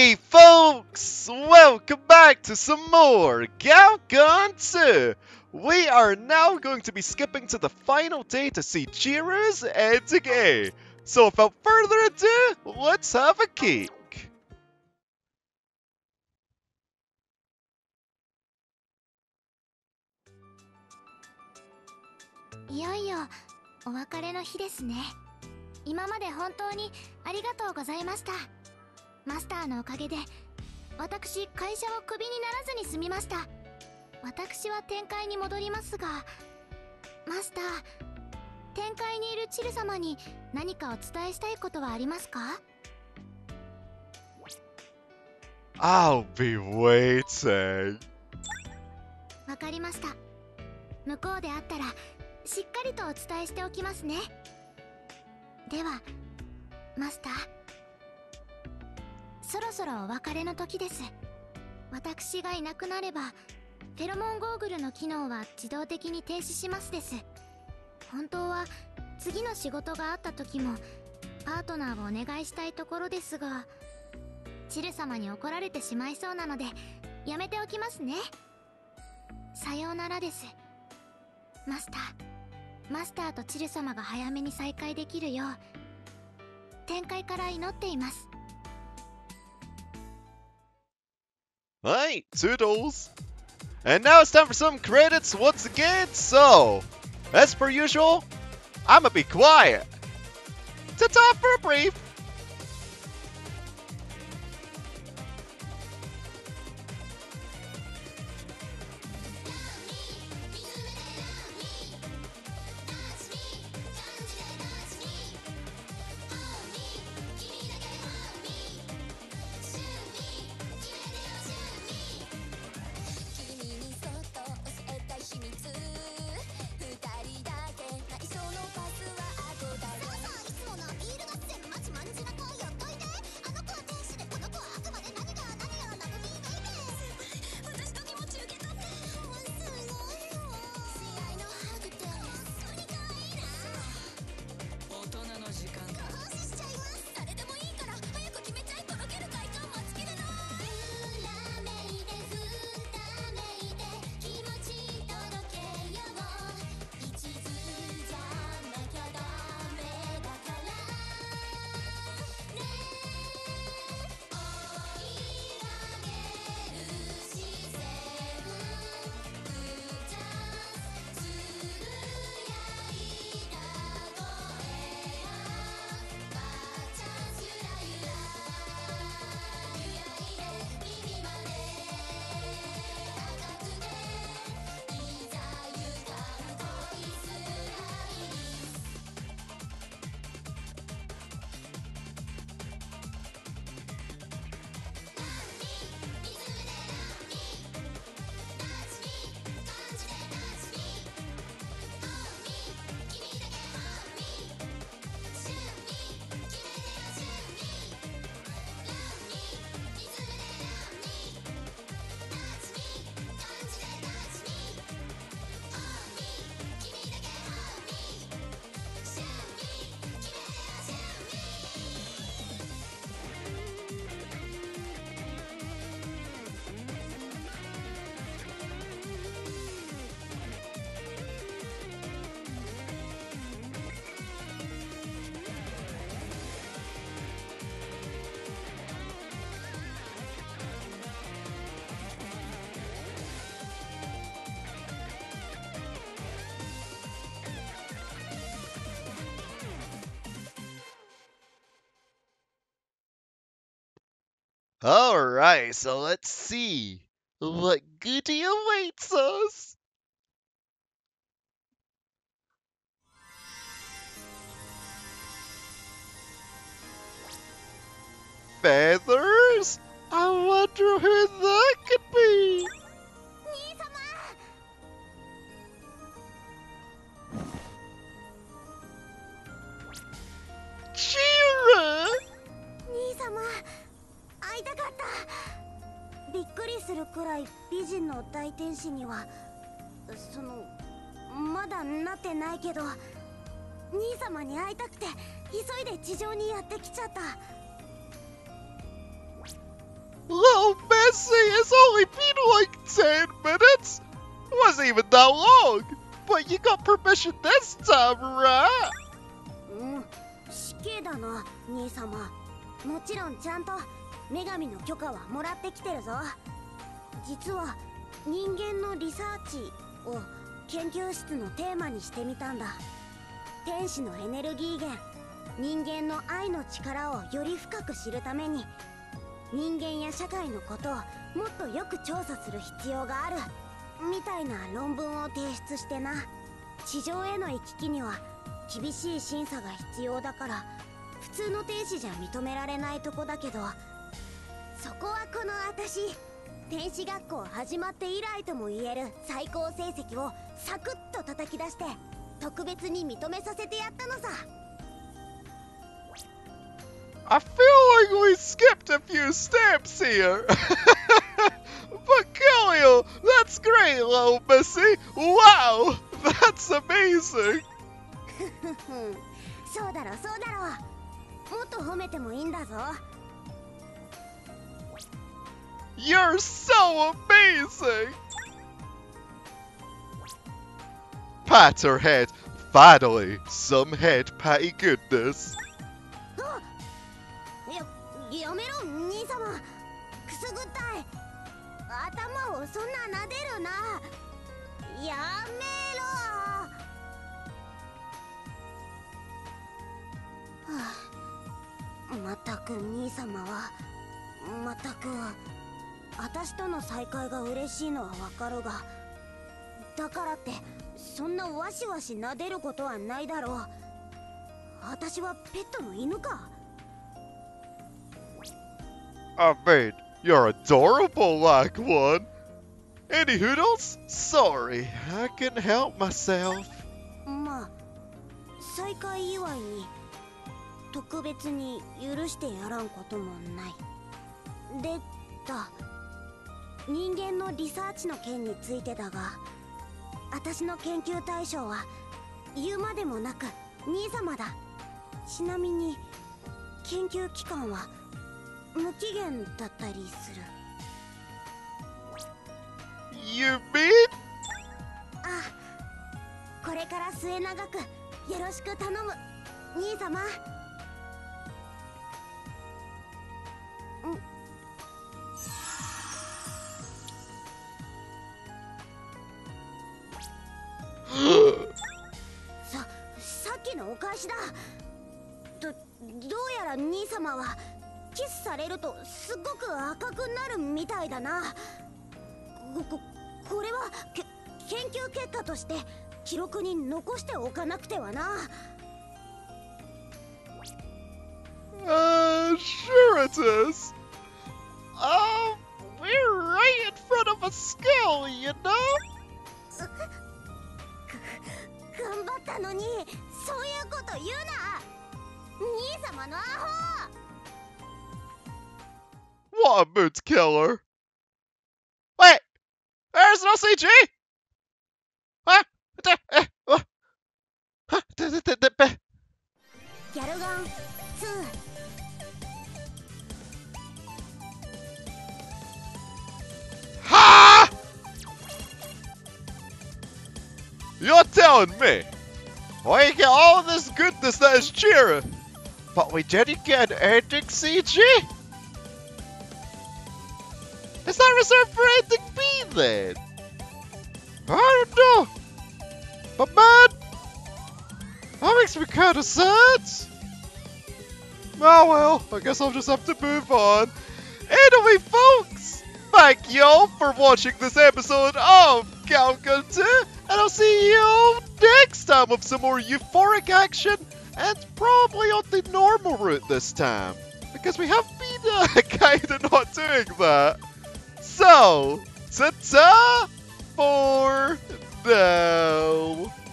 Hey folks! Welcome back to some more Galcon 2! We are now going to be skipping to the final day to see Jiro's ending A. So without further ado, let's have a cake! いよいよお別れの日ですね。今まで本当にありがとうございました。マスターのおかげで私会社をクビにならずに済みました。私は天界に戻りますが、マスター、天界にいるチル様に何かお伝えしたいことはありますか？ I'll be waiting. わかりました。向こうで会ったらしっかりとお伝えしておきますね。ではマスター、そろそろお別れの時です。私がいなくなればフェロモンゴーグルの機能は自動的に停止しますです。本当は次の仕事があった時もパートナーをお願いしたいところですが、チル様に怒られてしまいそうなのでやめておきますね。さようならです。マスターとチル様が早めに再会できるよう天界から祈っています。 Alright, toodles! And now it's time for some credits once again, so, as per usual, I'ma be quiet. Ta-ta for a brief! Alright, so let's see what goodie awaits us. Feathers? I wonder who that could be. 兄様、 Jira! 兄様、会いたかった。びっくりするくらい美人の大天使にはまだなってないけど、兄様に会いたくて急いで地上にやってきちゃった。 only been like 10 minutes. It wasn't even that long. But you got permission this time, right? 死刑だな、兄様。もちろんちゃんと女神の許可はもらってきてるぞ。実は人間のリサーチを研究室のテーマにしてみたんだ。天使のエネルギー源、人間の愛の力をより深く知るために、人間や社会のことをもっとよく調査する必要があるみたいな論文を提出してな。地上への行き来には厳しい審査が必要だから、普通の天使じゃ認められないとこだけど、そこはこの私、天使学校始まって以来とも言える最高成績をサクッと叩き出して特別に認めさせてやったのさ。 I feel like we skipped a few steps here. But Kelly, that's great, little Missy. Wow, that's amazing. そうだろそうだろ。もっと褒めてもいいんだぞ。 You're so amazing. Pat her head. Finally, some head patty goodness. やめろ兄様、くすぐったい。頭をそんな撫でるな。やめろ。はあ、まったく兄様はまったく。私との再会が嬉しいのはわかるが、だからってそんなわしわし撫でることはないだろう。私はペットの犬か。 I mean, you're adorable like one. Any hoodles? Sorry, I can't help myself. まあ、再会祝いに特別に許してやらんこともない。でだ、人間のリサーチの件についてだが、私の研究対象は言うまでもなく兄様だ。ちなみに研究期間は無期限だったりする。 You mean? あ、これから末永くよろしく頼む兄様。さっきのお返しだ。どうやら兄様はキスされるとすごく赤くなるみたいだな。これは研究結果として記録に残しておかなくてはな。 Sure it is. We're right in front of a skull, you know? 頑張ったのにそういうこと言うな。兄様のアホ。 What a mood killer. Wait, there's no CG? Huh? ギャルガン2。 Ha! You're telling me we get all this goodness that is Jira, but we didn't get an ending CG? Is that reserved for ending B then? I don't know. But man, that makes me kinda sad. Oh well, I guess I'll just have to move on. Anyway folks, thank y'all for watching this episode of Galgun 2, and I'll see you next time with some more euphoric action, and probably on the normal route this time, because we have been kinda not doing that. So, ta-ta for now.